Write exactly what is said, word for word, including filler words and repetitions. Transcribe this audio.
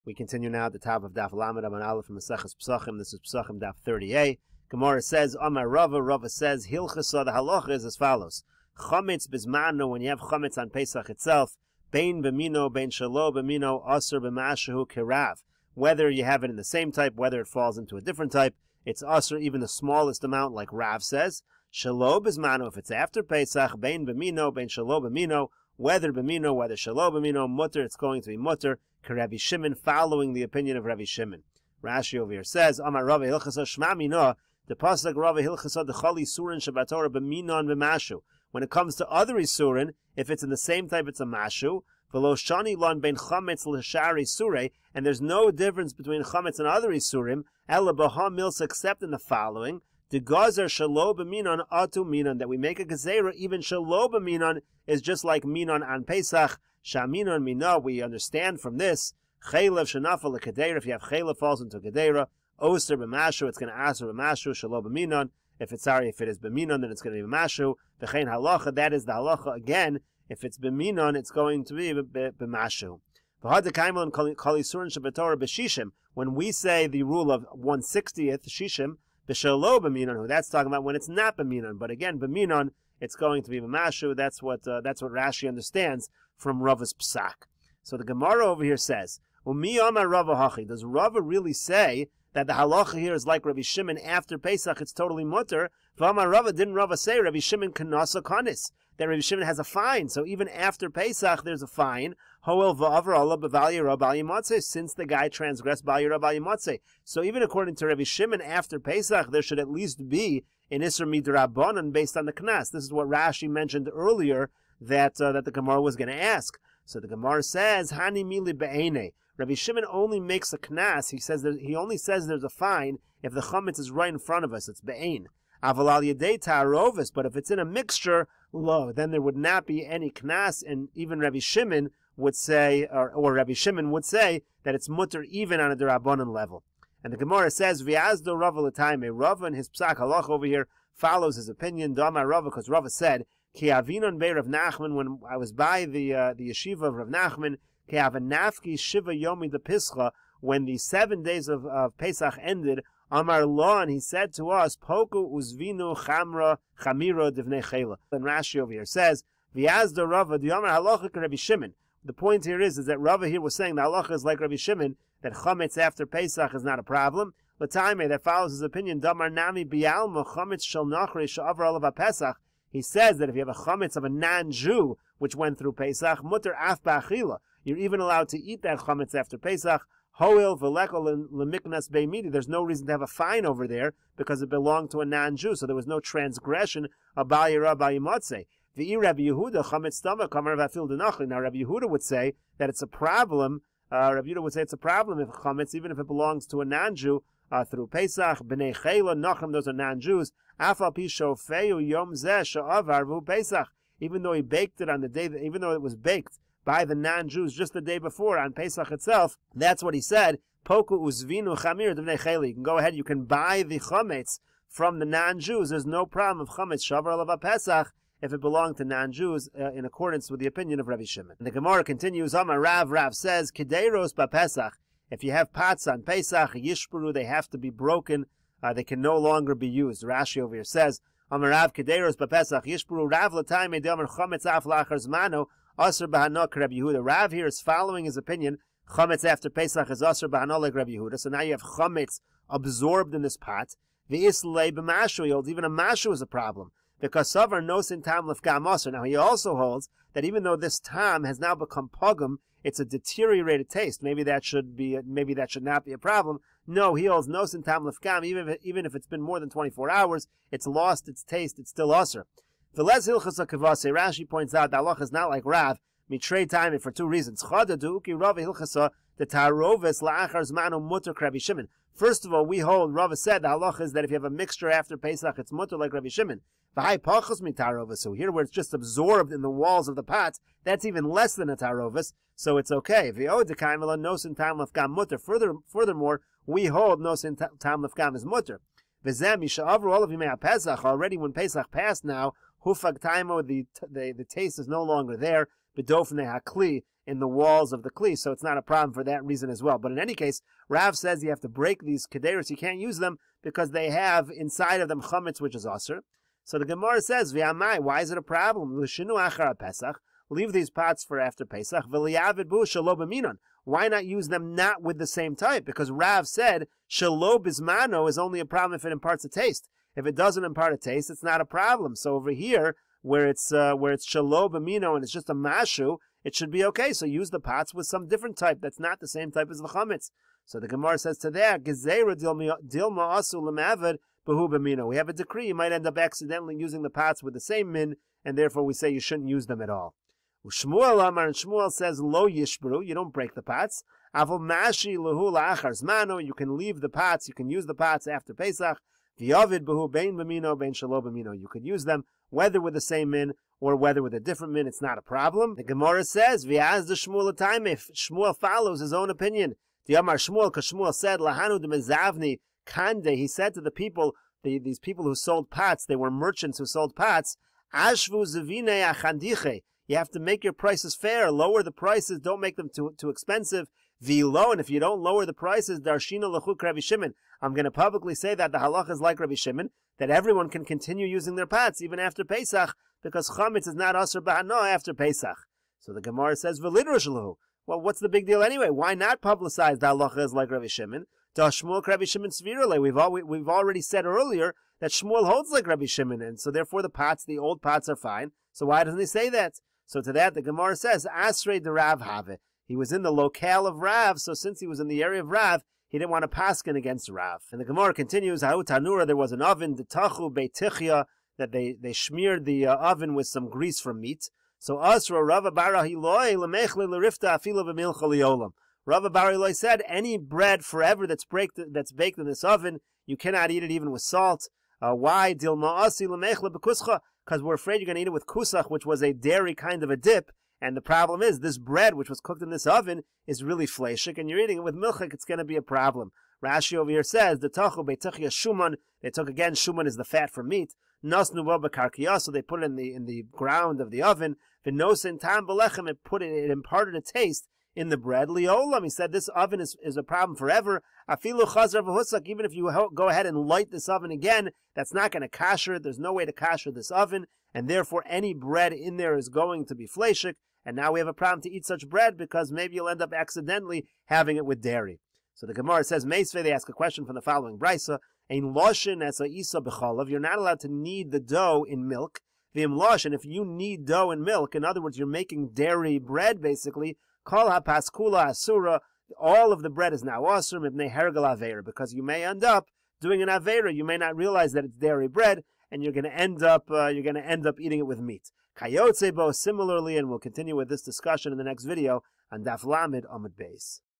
We continue now at the top of Daf Lamed Amud Aleph from Maseches Pesachim. This is Pesachim Daf thirty-eight. Gemara says, Amar Rava, Rava says, Hilchasa, the halacha is as follows. Chametz bizmano, when you have chametz on Pesach itself, bein b'mino, bein shalo b'mino, aser b'mashahu kirav. Whether you have it in the same type, whether it falls into a different type, it's aser even the smallest amount, like Rav says. Shalo bizmano, if it's after Pesach, bein b'mino, bein shalo b'mino, whether b'mino, whether shalo b'mino, mutter, it's going to be mutter. Rabbi Shimon, following the opinion of Rabbi Shimon. Rashi over here says, Amar Rava Hilchasa Shma Mina, the pasuk Rava Hilchasa Dechali Isurin Shabbatorah B'minon B'mashu. When it comes to other Isurin, if it's in the same type, it's a mashu. V'lo shani lon ben chametz l'shari Isurei, and there's no difference between chametz and other Isurim, ela b'ha milsa, except in the following. The gazer shalo b'minon atu minon, that we make a gezerah, even shalo b'minon is just like minon on Pesach. Shaminon mina, we understand from this, chaylev shenafal l'kedera, if you have chaylev falls into kedera, oser b'mashu, it's going to aser b'mashu, shalo b'minon, if it's, sorry, if it is b'minon, then it's going to be b'mashu, v'chein halacha, that is the halacha again, if it's b'minon, it's going to be b'mashu. When we say the rule of one sixtieth shishim, b'shalo b'minon, that's talking about when it's not b'minon, but again, b'minon, it's going to be b'mashu. That's what uh, that's what Rashi understands from Rava's psak. So the Gemara over here says, "Umi amar Rava hachi." Does Rava really say that the halacha here is like Rabbi Shimon after Pesach? It's totally mutter. V'amar Rava, didn't Rava say Rabbi Shimon kanasa kanis, that Rabbi Shimon has a fine? So even after Pesach, there's a fine. Hoel va'avar Allah b'val yirah b'al yimatzeh, since the guy transgressed b'al yirah b'al yimatzeh. So even according to Rabbi Shimon, after Pesach, there should at least be in Isser Midrabanan based on the Knas. This is what Rashi mentioned earlier that uh, that the Gemara was going to ask. So the Gemara says, Hani mili be'ene. Rabbi Shimon only makes a Knas. He says that he only says there's a fine if the chametz is right in front of us. It's be'en. Aval al yedei ta'arovis. But if it's in a mixture, lo, then there would not be any Knas. And even Rabbi Shimon would say, or, or Rabbi Shimon would say that it's mutter even on a Derabanan level. And the Gemara says, V'yazdo Rava l'taime. Rava in his psak halach over here follows his opinion. Dama Rava, because Rava said, Ki avinon be Rav Nachman, when I was by the uh, the yeshiva of Rav Nachman, Ki avanafki shiva yomi de pischa, when the seven days of, of Pesach ended, Amar lo, and he said to us, Poku uzvinu chamra chamira divnei chela. And Rashi over here says, V'yazdo Rava, D'yamar halacha Rabbi Shimon. The point here is, is that Rava here was saying the halacha is like Rabbi Shimon, that chametz after Pesach is not a problem. L'taime, that follows his opinion, Damar nami bialma chametz shel nachri she'avar alav Pesach. He says that if you have a chametz of a non-Jew which went through Pesach, mutter af ba'achila, you're even allowed to eat that chametz after Pesach. Hoil v'leko lemiknas beimidi. There's no reason to have a fine over there because it belonged to a non-Jew, so there was no transgression of bal yirah bal yimatzeh. The Rabbi Yehuda chametz tama kamar v'afil denachli. Now Rabbi Yehuda would say that it's a problem. Uh, Rabbi Yehuda would say it's a problem if chametz, even if it belongs to a non-Jew, uh, through Pesach, b'nei chela, nachem, those are non-Jews. Afal pi shofeu yom zeh she'avar v'hu Pesach. Even though he baked it on the day, that, even though it was baked by the non-Jews just the day before on Pesach itself, that's what he said. Poku uzvinu chamir d'vnei chela. You can go ahead, you can buy the chametz from the non-Jews. There's no problem of chametz shavar alav Pesach if it belonged to non-Jews, uh, in accordance with the opinion of Rabbi Shimon. And the Gemara continues, Amar Rav, Rav says, Kedeiros ba-Pesach, if you have pots on Pesach, Yishpuru, they have to be broken, uh, they can no longer be used. Rashi over here says, Amar Rav, Kedeiros ba-Pesach, Yishpuru, Rav l'taime de'amar chametz af lachar zmano, aser b'hanok Rabbi Yehuda. Rav here is following his opinion, chametz after Pesach is aser b'hanok like Rabbi Yehuda, so now you have chametz absorbed in this pot, v'islei b'mashu, he holds even a mashu is a problem. Because Savar nosin tam lefgam aser. Now he also holds that even though this tam has now become pogum, it's a deteriorated taste. Maybe that should be, maybe that should not be a problem. No, he holds nosin tam lefgam. Even if, even if it's been more than twenty-four hours, it's lost its taste. It's still aser. Velez hilchasa kavase. Rashi points out that halacha is not like Rav. Mitrei time for two reasons. Chada duuki Rava hilchasa the taroves la'achar zmanu mutter Rabbi Shimon. First of all, we hold, Rava said, the halacha is that if you have a mixture after Pesach, it's mutter like Rabbi Shimon. So here where it's just absorbed in the walls of the pot, that's even less than a tarovis, so it's okay. Further, furthermore, we hold nosin tam lefgam is mutter. Already when Pesach passed now, hufag taimo, the, the the taste is no longer there. bedofnei hakli, in the walls of the kli, so it's not a problem for that reason as well. But in any case, Rav says you have to break these kederos, you can't use them because they have inside of them chametz, which is asur. So the Gemara says, V'amai, why is it a problem? L'shinu achar Pesach, leave these pots for after Pesach. V'liyavid bu shelo b'minon. Why not use them not with the same type? Because Rav said shelo bismano is only a problem if it imparts a taste. If it doesn't impart a taste, it's not a problem. So over here, where it's uh, where it's shelo b'mino and it's just a mashu, it should be okay. So use the pots with some different type that's not the same type as the chametz. So the Gemara says to that, Gezerah dilma asu l'mavad behu b'mino. We have a decree. You might end up accidentally using the pots with the same min, and therefore we say you shouldn't use them at all. Shmuel Amar, and Shmuel says, Lo yishbru, you don't break the pots. Avol mashi lehu la'achar zmano, you can leave the pots, you can use the pots after Pesach. V'yavid behu bein b'mino, bein shelo b'mino. You could use them whether with the same min or whether with a different min, it's not a problem. The Gemara says, V'yaz the Shmuel time, if Shmuel follows his own opinion. The Amar Shmuel, because Shmuel said, Lahanu de mezavni kande, he said to the people, the, these people who sold pots, they were merchants who sold pots, Ashvu zevine achandiche. You have to make your prices fair. Lower the prices. Don't make them too too expensive. V'lo, and if you don't lower the prices, darshina lechuk Rabbi Shimon. I'm going to publicly say that the halacha is like Rabbi Shimon, that everyone can continue using their pots even after Pesach, because chametz is not asur b'hano after Pesach. So the Gemara says v'lidrushlu. Well, what's the big deal anyway? Why not publicize the halacha is like Rabbi Shimon? Da Shmuel Rabbi Shimon svirale. We've al we've already said earlier that Shmuel holds like Rabbi Shimon, and so therefore the pots, the old pots, are fine. So why doesn't he say that? So to that, the Gemara says, Asrei de Rav have. He was in the locale of Rav, so since he was in the area of Rav, he didn't want to paskin against Rav. And the Gemara continues, Ha'u tanura, there was an oven, the tachu beitichya, that they, they smeared the uh, oven with some grease from meat. So Asra Rav Bara Hiloi, lemechle lerifta afilo b'milcha liolam. Rav Bara Hiloi said, any bread forever that's, baked, that's baked in this oven, you cannot eat it even with salt. Uh, why? Dilma asi lemechle bekuscha. Because we're afraid you're going to eat it with kusach, which was a dairy kind of a dip. And the problem is, this bread, which was cooked in this oven, is really fleshik, and you're eating it with milchik, it's going to be a problem. Rashi over here says, the tachu beitichya shuman, they took again, shuman is the fat from meat, nasnu bo b'karkiyah, so they put it in the in the ground of the oven, v'nosin tam b'lechem, it put it, it imparted a taste in the bread. Liolam, he said, this oven is, is a problem forever. Afilu chazar v'husak, even if you go ahead and light this oven again, that's not going to kasher it. There's no way to kasher this oven, and therefore any bread in there is going to be fleshik. And now we have a problem to eat such bread because maybe you'll end up accidentally having it with dairy. So the Gemara says, Meisvei, they ask a question from the following brisa, Ein loshin as a isa b'cholav, you're not allowed to knead the dough in milk. V'im loshin, if you knead dough in milk, in other words, you're making dairy bread basically, kol ha-paskula asura, all of the bread is now asur mibnei hergel aveira, because you may end up doing an aveira, you may not realize that it's dairy bread, and you're going to end up uh, you're going to end up eating it with meat. Kayotze bo, similarly, and we'll continue with this discussion in the next video on Daf Lamed Amud Beis.